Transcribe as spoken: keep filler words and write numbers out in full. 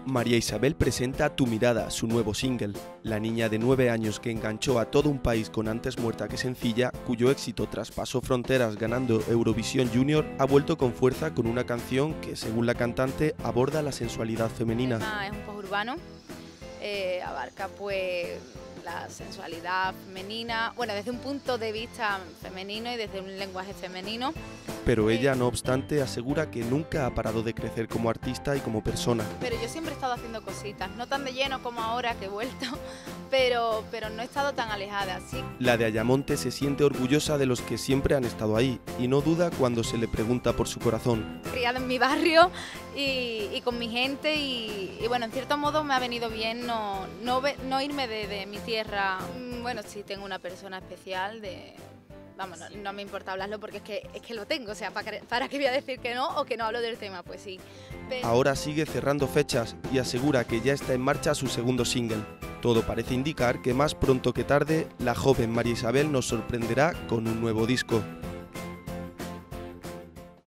María Isabel presenta Tu mirada, su nuevo single. La niña de nueve años que enganchó a todo un país con Antes muerta que sencilla, cuyo éxito traspasó fronteras ganando Eurovisión Junior, ha vuelto con fuerza con una canción que, según la cantante, aborda la sensualidad femenina. Es un post urbano, eh, abarca pues la sensualidad femenina, bueno, desde un punto de vista femenino y desde un lenguaje femenino. Pero ella, no obstante, asegura que nunca ha parado de crecer como artista y como persona. Pero yo siempre he estado haciendo cositas, no tan de lleno como ahora que he vuelto, pero, pero no he estado tan alejada, sí. La de Ayamonte se siente orgullosa de los que siempre han estado ahí y no duda cuando se le pregunta por su corazón. Criada en mi barrio y, y con mi gente y, y bueno, en cierto modo me ha venido bien no, no, no irme de, de mi tierra. Bueno, sí tengo una persona especial de... Vamos, no, no me importa hablarlo porque es que, es que lo tengo, o sea, ¿para, ¿para qué voy a decir que no o que no hablo del tema? Pues sí. Pero... Ahora sigue cerrando fechas y asegura que ya está en marcha su segundo single. Todo parece indicar que más pronto que tarde, la joven María Isabel nos sorprenderá con un nuevo disco.